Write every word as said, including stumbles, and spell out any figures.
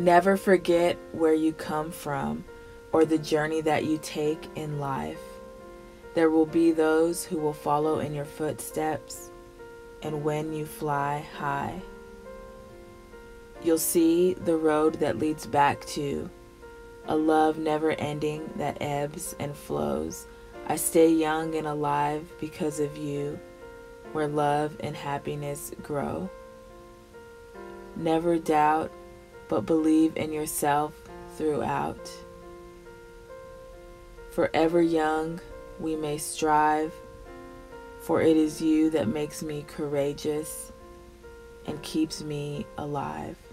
Never forget where you come from or the journey that you take in life. There will be those who will follow in your footsteps, and when you fly high, you'll see the road that leads back to a love never ending that ebbs and flows. I stay young and alive because of you, where love and happiness grow. Never doubt, but believe in yourself throughout. Forever young, we may strive, for it is you that makes me courageous and keeps me alive.